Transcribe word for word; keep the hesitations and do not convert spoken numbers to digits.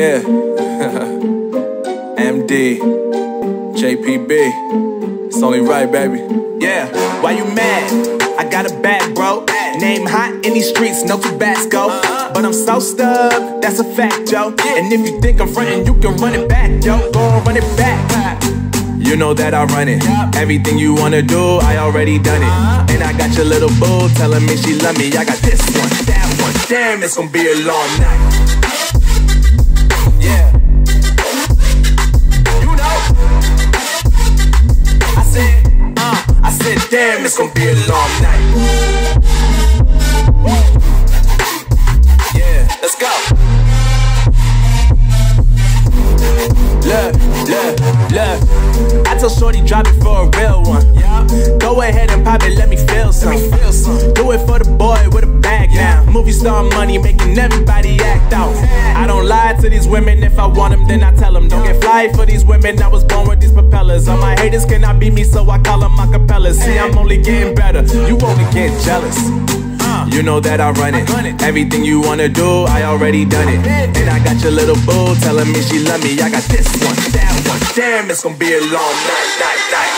Yeah. M D, J P B, it's only right, baby. Yeah, why you mad? I got a bag, bro. Name hot in these streets, no Tabasco. But I'm so stubbed, that's a fact, yo. And if you think I'm frontin', you can run it back, yo. Go and run it back. You know that I run it. Everything you wanna do, I already done it. And I got your little boo telling me she love me. I got this one, that one. Damn, it's gonna be a long night. Yeah. You know. I said, uh, I said, damn, it's gonna be a long night. Yeah, let's go. Look, look, look. I told Shorty drop it for a real one. Yeah. Go ahead and pop it, let me feel some. Let me feel some. Do it for the boy with a bag now. Yeah. Movie star money making everybody act out. I don't lie to these women, if I want them then I tell them. Don't get fly for these women, I was born with these propellers. All my haters cannot beat me, so I call them acapellas. See, I'm only getting better, you only get jealous. You know that I run it. Everything you wanna do, I already done it. And I got your little boo telling me she love me. I got this one, that one. Damn, it's gonna be a long night, night, night.